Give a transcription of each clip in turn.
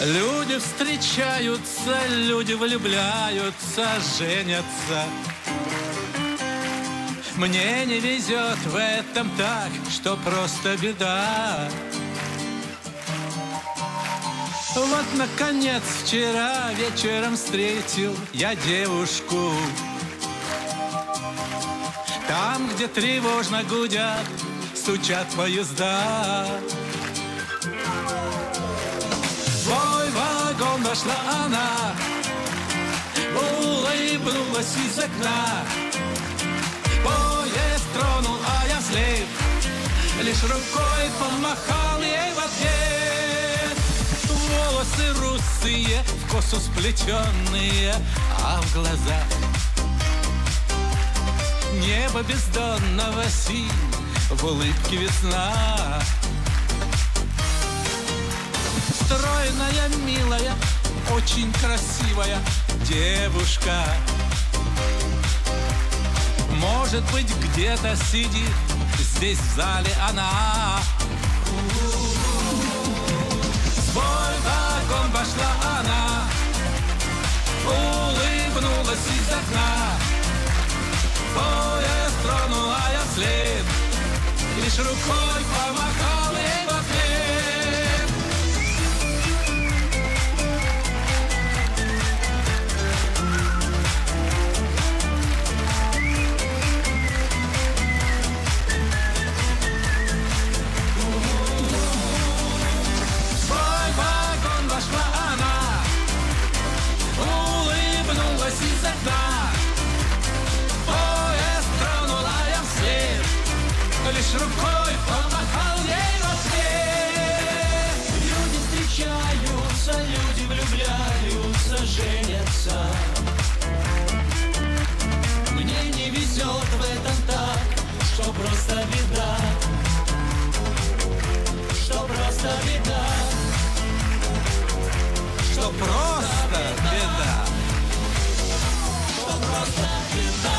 Люди встречаются, люди влюбляются, женятся. Мне не везет в этом так, что просто беда. Вот, наконец, вчера вечером встретил я девушку. Там, где тревожно гудят, стучат поезда. В свой вагон вошла она, улыбнулась из окна. Поезд тронул, а я вслед лишь рукой помахал ей в ответ. Волосы русые, в косу сплетенные, а в глазах небо бездонного синь, в улыбке весна. Стройная, милая, очень красивая девушка. Может быть, где-то сидит здесь в зале она. В свой вагон вошла она, улыбнулась из окна. Поезд тронул, а я вслед лишь рукой помахал ей в ответ. В свой вагон вошла она, улыбнулась из окна. Поезд тронул, а я вслед лишь рукой помахал ей в ответ. Люди встречаются, люди влюбляются, женятся. Мне не везет в этом так, что просто беда. Что просто беда. Что просто беда. Что просто беда.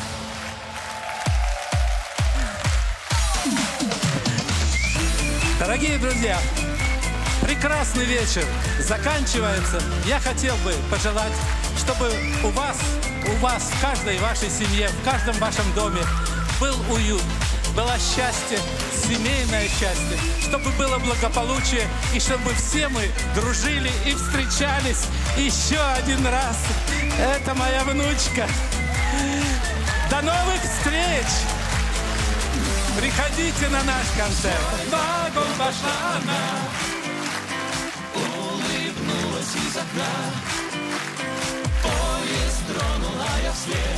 Дорогие друзья, прекрасный вечер заканчивается. Я хотел бы пожелать, чтобы у вас, в каждой вашей семье, в каждом вашем доме был уют, было счастье, семейное счастье, чтобы было благополучие, и чтобы все мы дружили и встречались еще один раз. Это моя внучка. До новых встреч! Приходите на наш концерт. В вагон вошла она, Улыбнулась из окна. Поезд тронул, а я вслед